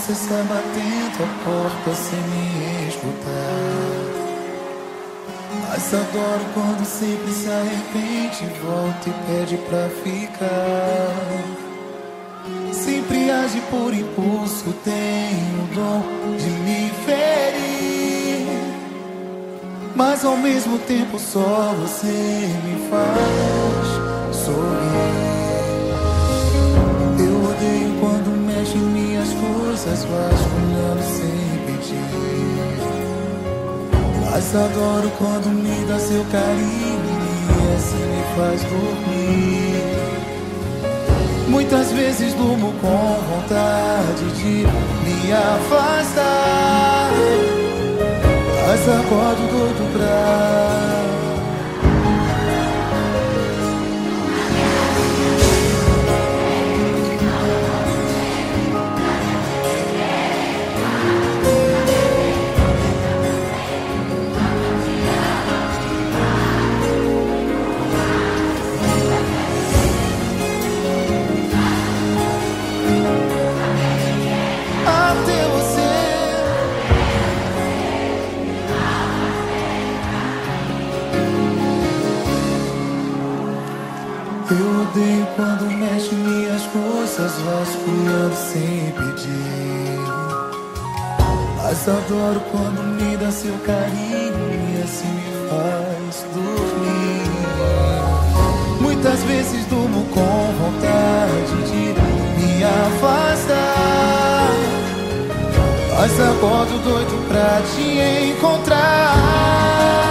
você sai batendo a porta sem me escutar. Mas adoro quando sempre se arrepende, volta e pede pra ficar. Sempre age por impulso, tem o dom de me ferir, mas ao mesmo tempo só você me faz sorrir. Eu odeio quando mexe em minhas coisas, vasculhando sem pedir, mas adoro quando me dá seu carinho e assim me faz dormir. Muitas vezes durmo com vontade de me afastar, mas acordo doido pra... Eu odeio quando mexe minhas coisas, vasculhando sem pedir, mas adoro quando me dá seu carinho e assim me faz dormir. Muitas vezes durmo com vontade de me afastar, mas acordo doido pra te encontrar.